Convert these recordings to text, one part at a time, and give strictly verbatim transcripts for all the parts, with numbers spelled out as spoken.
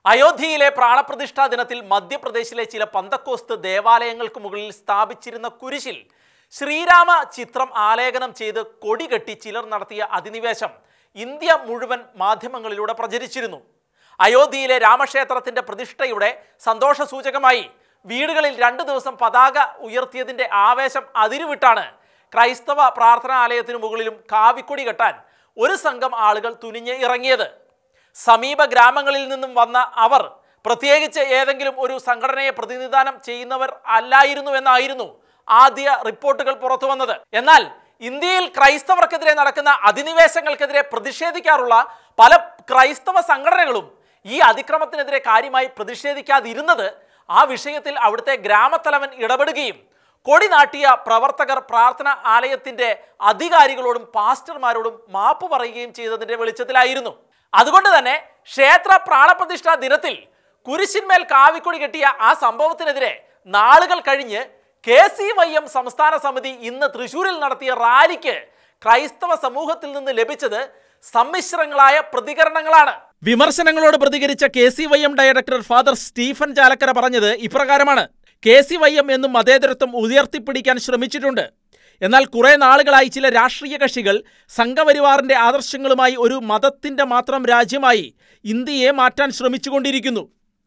അയോധ്യയിലെ പ്രാണപ്രതിഷ്ഠാ ദിനത്തിൽ മധ്യപ്രദേശിലെ ചില പന്തക്കോസ്ത് ദേവാലയങ്ങൾക്ക് മുകളിൽ സ്ഥാപിച്ചിരുന്ന കുരിശിൽ ശ്രീരാമ ചിത്രം ആലേഖനം ചെയ്ത് കൊടികെട്ടി ചിലർ നടത്തിയ അധിനിവേശം ഇന്ത്യ മുഴുവൻ മാധ്യമങ്ങളിലൂടെ പ്രചരിച്ചിരുന്നു. അയോധ്യയിലെ രാമക്ഷേത്രത്തിന്റെ പ്രതിഷ്ഠയുടെ സന്തോഷസൂചകമായി വീടുകളിൽ രണ്ടു ദിവസം പതാക ഉയർത്തിയതിന്റെ ആവേശം അതിരുവിട്ടാണ് ക്രൈസ്തവ പ്രാർത്ഥനാലയത്തിനു മുകളിലും കാവിക്കൊടി കെട്ടാൻ ഒരു സംഘം ആളുകൾ തുനിഞ്ഞ് ഇറങ്ങിയത്. സമീപ ഗ്രാമങ്ങളിൽ നിന്നും വന്ന അവർ പ്രത്യേകിച്ച് ഏതെങ്കിലും ഒരു സംഘടനയെ പ്രതിനിധാനം ചെയ്യുന്നവർ അല്ലായിരുന്നുവെന്നായിരുന്നു ആദ്യ റിപ്പോർട്ടുകൾ പുറത്തു വന്നത്. എന്നാൽ ഇന്ത്യയിൽ ക്രൈസ്തവർക്കെതിരെ നടക്കുന്ന അധിനിവേശങ്ങൾക്കെതിരെ പ്രതിഷേധിക്കാറുള്ള പല ക്രൈസ്തവ സംഘടനകളും ഈ അതിക്രമത്തിനെതിരെ കാര്യമായി പ്രതിഷേധിക്കാതിരുന്നത് ആ വിഷയത്തിൽ അവിടുത്തെ ഗ്രാമത്തലവൻ ഇടപെടുകയും കൊടി നാട്ടിയ പ്രവർത്തകർ പ്രാർത്ഥന ആലയത്തിന്റെ അധികാരികളോടും പാസ്റ്റർമാരോടും മാപ്പ് പറയുകയും ചെയ്തതിന്റെ വെളിച്ചത്തിലായിരുന്നു. അതുകൊണ്ട് തന്നെ ക്ഷേത്ര പ്രാണപ്രതിഷ്ഠാ ദിനത്തിൽ കുരിശിന്മേൽ കാവിക്കൊടി കെട്ടിയ ആ സംഭവത്തിനെതിരെ നാളുകൾ കഴിഞ്ഞ് കെ സി വൈ എം സംസ്ഥാന സമിതി ഇന്ന് തൃശ്ശൂരിൽ നടത്തിയ റാലിക്ക് ക്രൈസ്തവ സമൂഹത്തിൽ നിന്ന് ലഭിച്ചത് സമ്മിശ്രങ്ങളായ പ്രതികരണങ്ങളാണ്. വിമർശനങ്ങളോട് പ്രതികരിച്ച K C Y M director father Stephen Chalakkara പറഞ്ഞത് ഇപ്രകാരമാണ്: കെ സി വൈ എം എന്നും മതേതരത്വം ഉയർത്തിപ്പിടിക്കാൻ ശ്രമിച്ചിട്ടുണ്ട്. എന്നാൽ കുറെ നാളുകളായി ചില രാഷ്ട്രീയ കക്ഷികൾ സംഘപരിവാറിന്റെ ആദർശങ്ങളുമായി ഒരു മതത്തിന്റെ മാത്രം രാജ്യമായി ഇന്ത്യയെ മാറ്റാൻ ശ്രമിച്ചുകൊണ്ടിരിക്കുന്നു,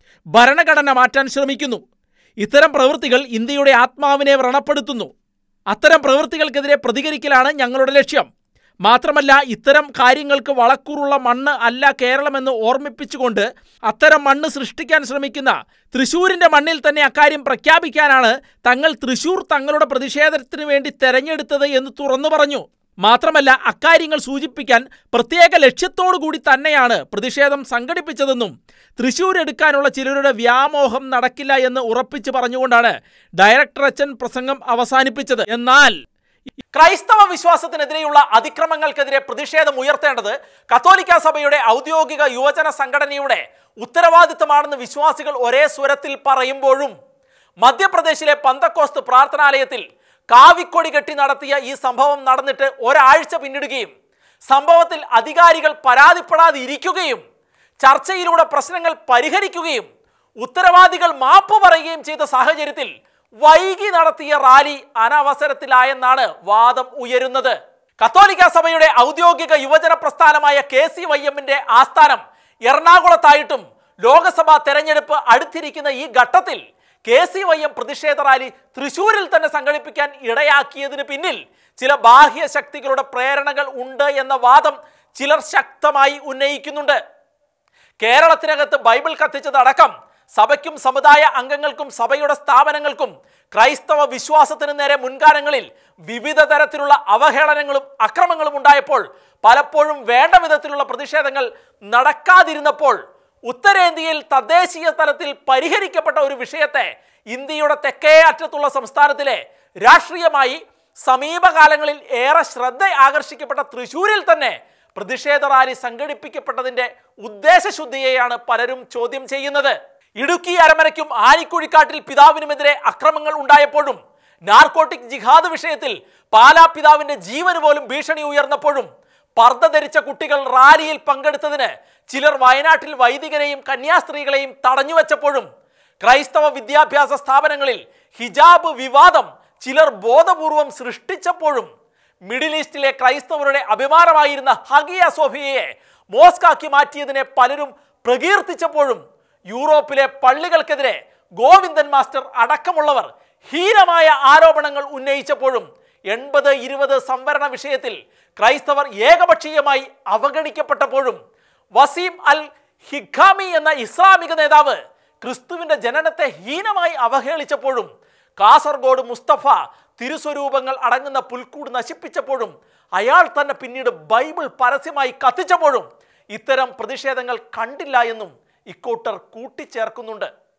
ഭരണഘടന മാറ്റാൻ ശ്രമിക്കുന്നു. ഇത്തരം പ്രവൃത്തികൾ ഇന്ത്യയുടെ ആത്മാവിനെ വ്രണപ്പെടുത്തുന്നു. അത്തരം പ്രവൃത്തികൾക്കെതിരെ പ്രതികരിക്കലാണ് ഞങ്ങളുടെ ലക്ഷ്യം. മാത്രമല്ല, ഇത്തരം കാര്യങ്ങൾക്ക് വളക്കൂറുള്ള മണ്ണ് അല്ല കേരളമെന്ന് ഓർമ്മിപ്പിച്ചുകൊണ്ട് അത്തരം മണ്ണ് സൃഷ്ടിക്കാൻ ശ്രമിക്കുന്ന തൃശ്ശൂരിൻ്റെ മണ്ണിൽ തന്നെ അക്കാര്യം പ്രഖ്യാപിക്കാനാണ് തങ്ങൾ തൃശ്ശൂർ തങ്ങളുടെ പ്രതിഷേധത്തിന് വേണ്ടി തെരഞ്ഞെടുത്തത് എന്ന് തുറന്നു പറഞ്ഞു. മാത്രമല്ല, അക്കാര്യങ്ങൾ സൂചിപ്പിക്കാൻ പ്രത്യേക ലക്ഷ്യത്തോടു കൂടി തന്നെയാണ് പ്രതിഷേധം സംഘടിപ്പിച്ചതെന്നും തൃശ്ശൂർ എടുക്കാനുള്ള ചിലരുടെ വ്യാമോഹം നടക്കില്ല എന്ന് ഉറപ്പിച്ചു പറഞ്ഞുകൊണ്ടാണ് ഡയറക്ടർ അച്ഛൻ പ്രസംഗം അവസാനിപ്പിച്ചത്. എന്നാൽ ക്രൈസ്തവ വിശ്വാസത്തിനെതിരെയുള്ള അതിക്രമങ്ങൾക്കെതിരെ പ്രതിഷേധം ഉയർത്തേണ്ടത് കത്തോലിക്ക സഭയുടെ ഔദ്യോഗിക യുവജന സംഘടനയുടെ ഉത്തരവാദിത്തമാണെന്ന് വിശ്വാസികൾ ഒരേ സ്വരത്തിൽ പറയുമ്പോഴും മധ്യപ്രദേശിലെ പന്തക്കോസ്ത് പ്രാർത്ഥനാലയത്തിൽ കാവിക്കൊടി കെട്ടി നടത്തിയ ഈ സംഭവം നടന്നിട്ട് ഒരാഴ്ച പിന്നിടുകയും സംഭവത്തിൽ അധികാരികൾ പരാതിപ്പെടാതെ ഇരിക്കുകയും ചർച്ചയിലൂടെ പ്രശ്നങ്ങൾ പരിഹരിക്കുകയും ഉത്തരവാദികൾ മാപ്പ് പറയുകയും ചെയ്ത സാഹചര്യത്തിൽ വൈകി നടത്തിയ റാലി അനവസരത്തിലായെന്നാണ് വാദം ഉയരുന്നത്. കത്തോലിക്ക സഭയുടെ ഔദ്യോഗിക യുവജന പ്രസ്ഥാനമായ കെ സി വൈ എമ്മിന്റെ ആസ്ഥാനം എറണാകുളത്തായിട്ടും ലോക്സഭാ തെരഞ്ഞെടുപ്പ് അടുത്തിരിക്കുന്ന ഈ ഘട്ടത്തിൽ കെ സി വൈ എം പ്രതിഷേധ റാലി തൃശ്ശൂരിൽ തന്നെ സംഘടിപ്പിക്കാൻ ഇടയാക്കിയതിന് പിന്നിൽ ചില ബാഹ്യ ശക്തികളുടെ പ്രേരണകൾ ഉണ്ട് എന്ന വാദം ചിലർ ശക്തമായി ഉന്നയിക്കുന്നുണ്ട്. കേരളത്തിനകത്ത് ബൈബിൾ കത്തിച്ചതടക്കം സഭയ്ക്കും സമുദായ അംഗങ്ങൾക്കും സഭയുടെ സ്ഥാപനങ്ങൾക്കും ക്രൈസ്തവ വിശ്വാസത്തിന് നേരെ മുൻകാലങ്ങളിൽ വിവിധ തരത്തിലുള്ള അവഹേളനങ്ങളും അക്രമങ്ങളും ഉണ്ടായപ്പോൾ പലപ്പോഴും വേണ്ട വിധത്തിലുള്ള പ്രതിഷേധങ്ങൾ നടക്കാതിരുന്നപ്പോൾ ഉത്തരേന്ത്യയിൽ തദ്ദേശീയ തലത്തിൽ പരിഹരിക്കപ്പെട്ട ഒരു വിഷയത്തെ ഇന്ത്യയുടെ തെക്കേ അറ്റത്തുള്ള സംസ്ഥാനത്തിലെ രാഷ്ട്രീയമായി സമീപകാലങ്ങളിൽ ഏറെ ശ്രദ്ധ ആകർഷിക്കപ്പെട്ട തൃശ്ശൂരിൽ തന്നെ പ്രതിഷേധ റാലി സംഘടിപ്പിക്കപ്പെട്ടതിൻ്റെ ഉദ്ദേശശുദ്ധിയെയാണ് പലരും ചോദ്യം ചെയ്യുന്നത്. ഇടുക്കി അരമനയ്ക്കും ആനിക്കുഴിക്കാട്ടിൽ പിതാവിനുമെതിരെ അക്രമങ്ങൾ ഉണ്ടായപ്പോഴും നാർക്കോട്ടിക് ജിഹാദ് വിഷയത്തിൽ പാലാ പിതാവിന്റെ ജീവന് പോലും ഭീഷണി ഉയർന്നപ്പോഴും പർദ്ദ ധരിച്ച കുട്ടികൾ റാലിയിൽ പങ്കെടുത്തതിന് ചിലർ വയനാട്ടിൽ വൈദികരെയും കന്യാസ്ത്രീകളെയും തടഞ്ഞുവെച്ചപ്പോഴും ക്രൈസ്തവ വിദ്യാഭ്യാസ സ്ഥാപനങ്ങളിൽ ഹിജാബ് വിവാദം ചിലർ ബോധപൂർവം സൃഷ്ടിച്ചപ്പോഴും മിഡിൽ ഈസ്റ്റിലെ ക്രൈസ്തവരുടെ അഭിമാനമായിരുന്ന ഹഗിയ സോഫിയയെ മോസ്കാക്കി മാറ്റിയതിനെ പലരും പ്രകീർത്തിച്ചപ്പോഴും യൂറോപ്പിലെ പള്ളികൾക്കെതിരെ ഗോവിന്ദൻ മാസ്റ്റർ അടക്കമുള്ളവർ ഹീനമായ ആരോപണങ്ങൾ ഉന്നയിച്ചപ്പോഴും എൺപത് ഇരുപത് സംവരണ വിഷയത്തിൽ ക്രൈസ്തവർ ഏകപക്ഷീയമായി അവഗണിക്കപ്പെട്ടപ്പോഴും വസീം അൽ ഹിഖാമി എന്ന ഇസ്ലാമിക നേതാവ് ക്രിസ്തുവിൻ്റെ ജനനത്തെ ഹീനമായി അവഹേളിച്ചപ്പോഴും കാസർഗോഡ് മുസ്തഫ തിരുസ്വരൂപങ്ങൾ അടങ്ങുന്ന പുൽക്കൂട് നശിപ്പിച്ചപ്പോഴും അയാൾ തന്നെ പിന്നീട് ബൈബിൾ പരസ്യമായി കത്തിച്ചപ്പോഴും ഇത്തരം പ്രതിഷേധങ്ങൾ കണ്ടില്ല എന്നും ഇക്കൂട്ടർ കൂട്ടിച്ചേർക്കുന്നുണ്ട്.